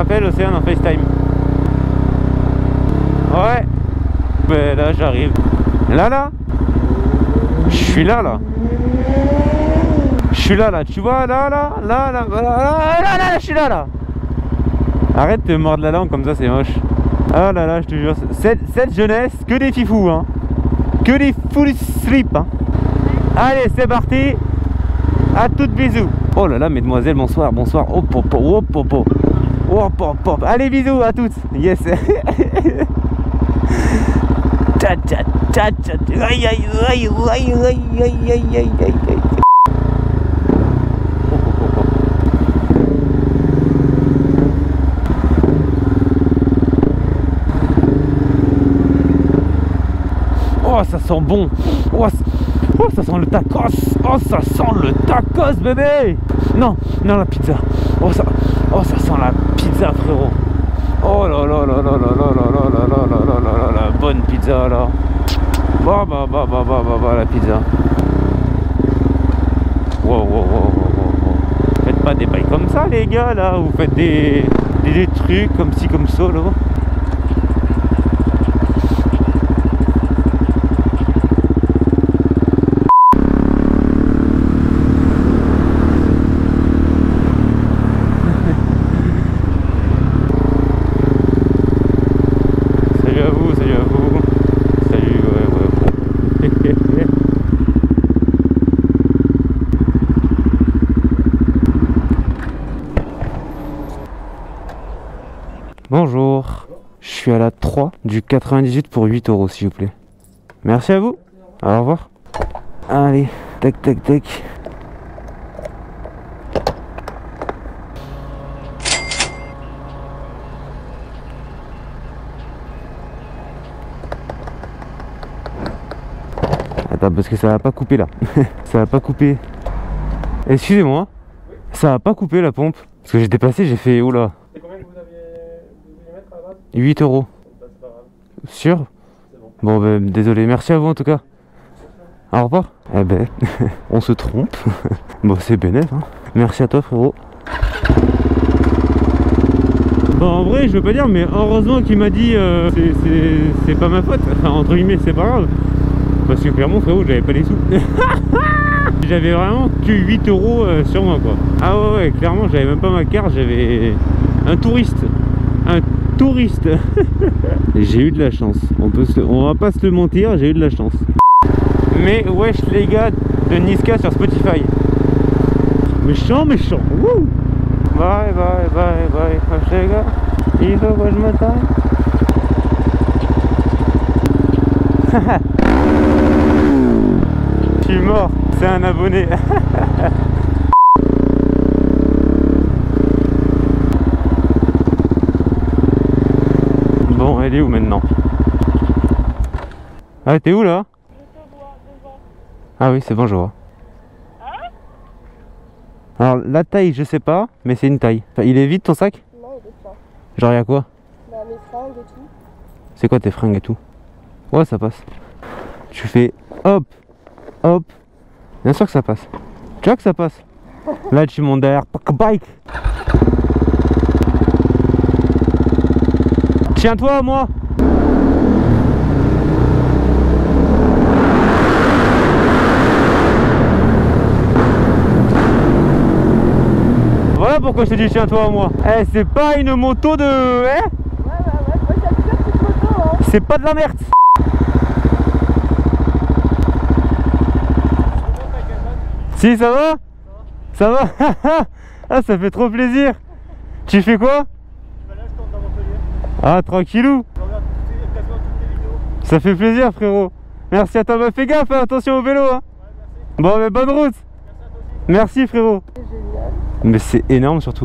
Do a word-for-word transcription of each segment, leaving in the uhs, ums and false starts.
appelle Océane en FaceTime. Ouais. Ben là j'arrive. Là là. Je suis là là. Je suis là là. Tu vois là là là là là là là là là. Je suis là là. Arrête de mordre la langue comme ça, c'est moche. Ah là là, je te jure. Cette, cette jeunesse, que des fifous hein. Que des full slip hein. Allez, c'est parti. À toutes, bisous. Oh là là, mesdemoiselles, bonsoir, bonsoir. Oh pop, oh pop, oh pop, pop. Allez, bisous à toutes. Yes. Tcha tcha tcha tcha. Aïe aïe aïe aïe aïe aïe aïe aïe aïe aïe. Oh, ça sent bon. Oh, oh, ça sent le tacos. Oh, ça sent le tacos, bébé. Non, non, la pizza. Oh, ça, oh, ça sent la pizza, frérot. Oh là là là là là là là là là là là là là là, la bonne pizza, là. Bah, bah, bah, bah, bah, bah, bah, la pizza. Wow, wow, wow, wow, wow. Faites pas des bails comme ça, les gars, là. Vous faites des, des, des trucs comme ci, comme ça, là. Bonjour, je suis à la trois du quatre-vingt-dix-huit pour huit euros s'il vous plaît. Merci à vous, au revoir. Allez, tac tac tac. Attends, parce que ça va pas couper là. Ça va pas couper. Excusez-moi, ça va pas couper la pompe. Parce que j'ai dépassé, j'ai fait oula. C'est combien que vous aviez voulu mettre à la base? huit euros. Bah, c'est pas grave. Sûr? C'est bon. Bon ben désolé, merci à vous en tout cas. Au revoir. Eh ben, on se trompe. Bon c'est bénéf hein. Merci à toi frérot. Bon en vrai je veux pas dire mais heureusement qu'il m'a dit euh, c'est pas ma faute. Enfin entre guillemets c'est pas grave. Parce que clairement frérot j'avais pas les sous. J'avais vraiment que huit euros euh, sur moi quoi. Ah ouais ouais clairement j'avais même pas ma carte, j'avais un touriste. Un touriste. J'ai eu de la chance. On, peut se... On va pas se le mentir, j'ai eu de la chance. Mais wesh les gars de Niska sur Spotify. Méchant, méchant. Wouh. Bye bye bye bye. Wesh les gars. Il faut que je me taille. Je suis mort. C'est un abonné. Bon, elle est où maintenant? Ah, t'es où là? Ah oui, c'est bon, je vois. Alors, la taille, je sais pas, mais c'est une taille. Enfin, il est vide ton sac? Non, il est plein. Genre, y'a quoi? Bah, mes fringues et tout. C'est quoi tes fringues et tout? Ouais, ça passe. Tu fais hop, hop. Bien sûr que ça passe. Tu vois que ça passe? Là, tu montes derrière. Bike. Tiens-toi à moi. Voilà pourquoi je te dis tiens-toi à moi. Eh, c'est pas une moto de... Eh Ouais, ouais, ouais. Moi, j'ai déjà cette moto, hein. C'est pas de la merde. Si, ça va? Ça va? Ah, ça fait trop plaisir. Tu fais quoi? Bah là, je tourne dans Montpellier. Ah, tranquillou. Je regarde toutes tes- quasiment toutes tes vidéos. Ça fait plaisir, frérot. Merci à toi. Bah, fais gaffe, hein, attention au vélo. Hein. Ouais, merci. Bon, mais bonne route. Merci à toi aussi. Merci, frérot. C'est génial. Mais c'est énorme, surtout.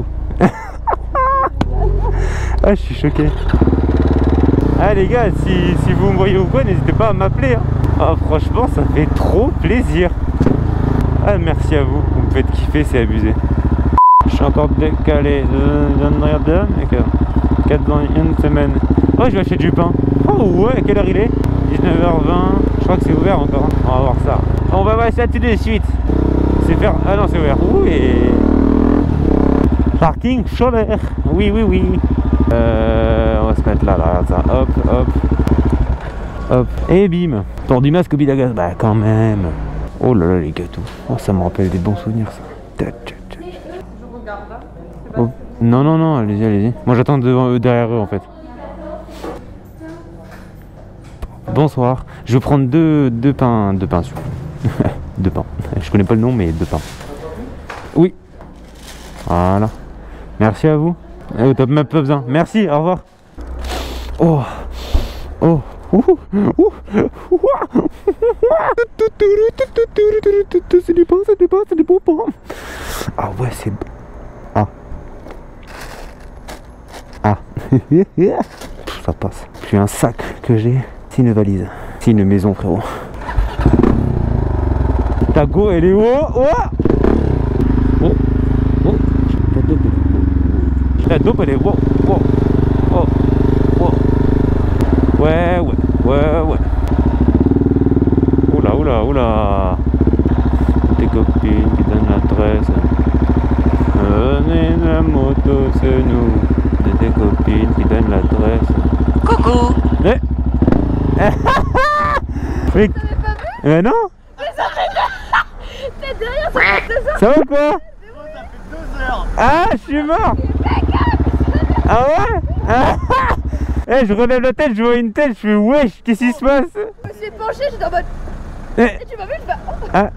Ah, je suis choqué. Ah, les gars, si, si vous me voyez ou quoi, n'hésitez pas à m'appeler. Hein. Ah, franchement, ça fait trop plaisir. Ah, merci à vous. Vous me faites kiffer, c'est abusé. Je suis encore décalé de deux, quatre dans une semaine. Oh, je vais acheter du pain. Oh ouais, à quelle heure il est? dix-neuf heures vingt. Je crois que c'est ouvert encore. On va voir ça. On va voir ça tout de suite. C'est faire... Ah non, c'est ouvert. Oui. Parking solaire. Oui, oui, oui. Euh, on va se mettre là, là, regarde ça. Hop, hop. Hop. Et bim. Port du masque au bide à gaz. Bah, quand même. Oh là là, les gâteaux. Oh, ça me rappelle des bons souvenirs, ça. Je regarde là. Oh. Non, non, non, allez-y, allez-y. Moi, j'attends devant eux, derrière eux, en fait. Bonsoir. Je vais prendre deux, deux pains, deux pains sur. Deux pains. Je connais pas le nom, mais deux pains. Oui. Voilà. Merci à vous. Eh, au top, même pas besoin. Merci, au revoir. Oh. Oh. Ouh. Ouh. C'est du pain, c'est du pain, c'est du bon pain. Ah ouais, c'est... Ah. Ah. Ça passe. J'ai un sac que j'ai. C'est une valise. C'est une maison, frérot. Ta go, elle est haut. Oh. Oh. Oh. Ta dope, elle est haut. Oh. Oh. Oh. Ouais, ouais. Ouais, ouais. Oula, oula, oula. Tes copines qui donnent l'adresse. Venez la moto, c'est nous. De tes copines qui donnent l'adresse. Coucou. Eh. Mais... Mais non. T'es derrière, ça fait deux heures. Ça va quoi? Ça fait deux heures. Ah, je suis mort. Ah ouais. Ah. Eh, je relève la tête, je vois une tête, je fais wesh, qu'est-ce qui se passe? Je me suis penchée, j'étais en mode. Eh. Et tu m'as vu, je fais. Oh. Ah.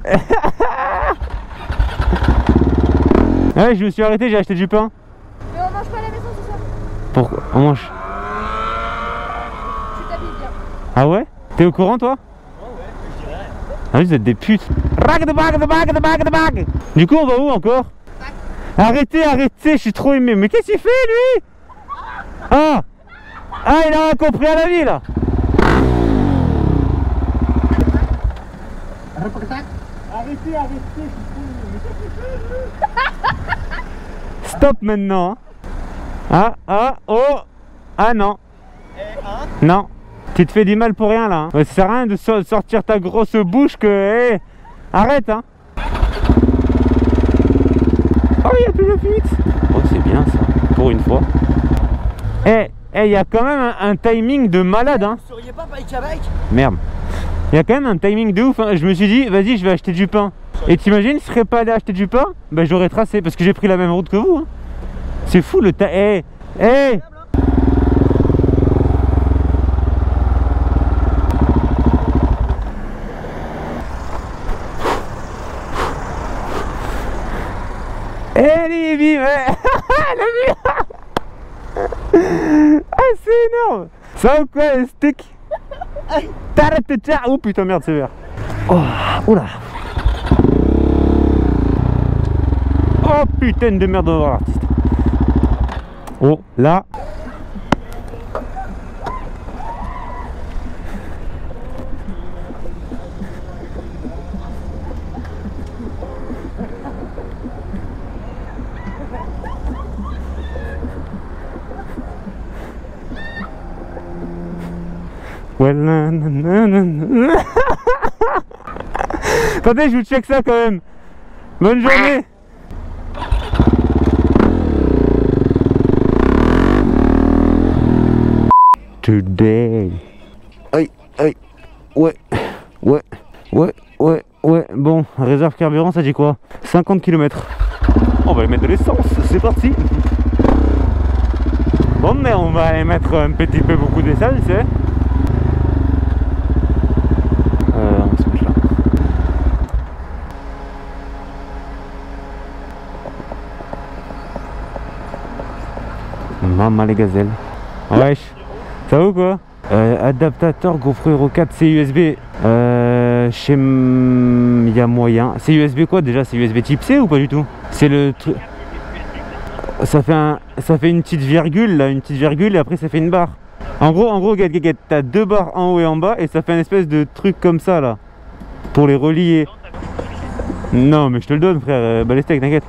Ouais, je me suis arrêté, j'ai acheté du pain. Mais on mange pas à la maison ce soir. Pourquoi? On mange. Tu t'habilles bien. Ah ouais? T'es au courant toi? Ah, vous êtes des putes. Rag de bag de bag de bag de bag. Du coup, on va où encore? Arrêtez, arrêtez, je suis trop aimé. Mais qu'est-ce qu'il fait lui? Ah. Ah, il a rien compris à la vie là. Arrêtez, arrêtez. Stop maintenant. Ah, ah, oh. Ah non. Eh, hein? Non. Tu te fais du mal pour rien là. Hein. Ça sert à rien de so- sortir ta grosse bouche que... Hey, arrête hein. Oh, il y a plus de fuite. Oh, c'est bien ça. Pour une fois. Eh, eh, il y a quand même un, un timing de malade hein. Vous seriez pas bike à bike? Merde. Il y a quand même un timing de ouf hein. Je me suis dit, vas-y, je vais acheter du pain. Et t'imagines, si je serais pas allé acheter du pain, bah j'aurais tracé parce que j'ai pris la même route que vous. Hein. C'est fou le ta... Eh, eh. Eh les bim. La vie. Ah, c'est énorme. Ça ou quoi, le stick? Oh putain, merde, c'est vert. Oh, oula. Oh putain de merde, on va voir l'artiste. Oh, là. Well, nanana. Attendez, je vous check ça quand même. Bonne journée. Today. Aïe, aïe. Ouais, ouais, ouais, ouais, ouais. Bon, réserve carburant, ça dit quoi? cinquante kilomètres. On va y mettre de l'essence, c'est parti. Bon, mais on va y mettre un petit peu beaucoup d'essence, hein. Euh, on va se mettre là. Maman les gazelles. Wesh. Ça va ou quoi? euh, Adaptateur GoPro Hero quatre C U S B. Euh, chez... Il y a moyen. C'est U S B quoi déjà? C'est U S B type C ou pas du tout? C'est le truc... Ça fait un... ça fait une petite virgule là, une petite virgule et après ça fait une barre. En gros, en gros, regarde, regarde, t'as deux barres en haut et en bas et ça fait un espèce de truc comme ça là. Pour les relier. Non mais je te le donne frère, euh, bah les steaks, t'inquiète.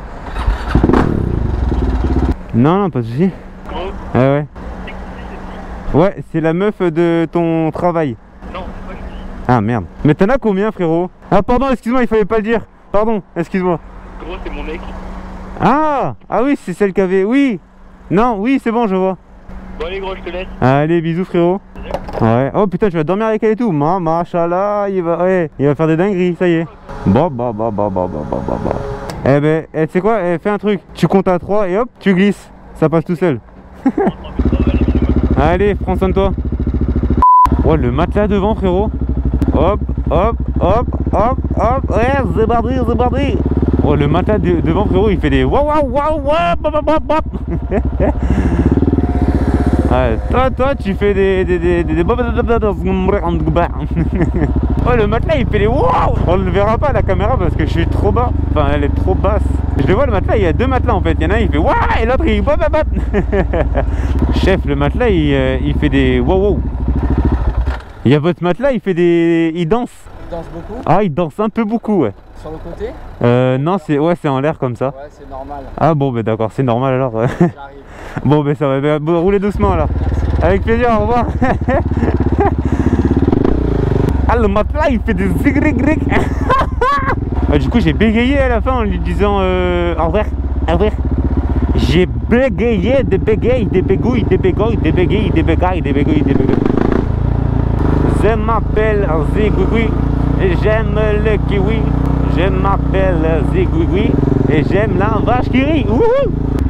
Non, non, pas de soucis. Ah ouais. Ouais, c'est la meuf de ton travail. Non, pas Ah merde. Mais t'en as combien frérot? Ah pardon, excuse-moi, il fallait pas le dire. Pardon, excuse-moi. Gros, c'est mon mec. Ah, ah oui, c'est celle qui avait... Oui. Non, oui, c'est bon, je vois. Bon allez gros, je te laisse. Allez, bisous frérot. Ouais. Oh putain, tu vas dormir avec elle et tout. Ma, machallah, il va, ouais, il va faire des dingueries, ça y est. Bah, bah, bah, bah, bah, bah, bah, bah, bah. Eh ben, eh, tu sais quoi, eh, fais un truc. Tu comptes à trois et hop, tu glisses. Ça passe tout seul. Allez, prends soin de toi. Oh, le matelas devant, frérot. Hop, hop, hop, hop, hop. Ouais, c'est parti, c'est parti. Oh, le matelas de, devant, frérot, il fait des waouh, waouh, waouh, waouh, hop, hop, hop, hop. Ouais, toi, toi, tu fais des... des, des, des, des... Oh, le matelas, il fait des waouh. On ne le verra pas à la caméra parce que je suis trop bas. Enfin, elle est trop basse. Je le vois, le matelas, il y a deux matelas en fait. Il y en a un, il fait waouh, et l'autre, il... Chef, le matelas, il, euh, il fait des waouh. Il y a votre matelas, il fait des... Il danse. Il danse beaucoup. Ah, il danse un peu beaucoup, ouais. Sur le côté? Euh, non, c'est ouais, c'est en l'air comme ça. Ouais, c'est normal. Ah bon, bah d'accord, c'est normal alors. J'arrive. Bon, bah ça va, bah, bon, roulez doucement alors. Merci. Avec plaisir, au revoir. Ah, le matelas, il fait des zigrig. Ah, du coup, j'ai bégayé à la fin en lui disant euh, au revoir, au revoir. J'ai bégayé, des bégayes, des bégouilles, des bégouilles, des bégayes, des bégailles, des bégouilles, des bégouilles. Je m'appelle Zigouigoui et j'aime le kiwi. Je m'appelle Zigouigoui et j'aime la vache qui rit. Wouhou!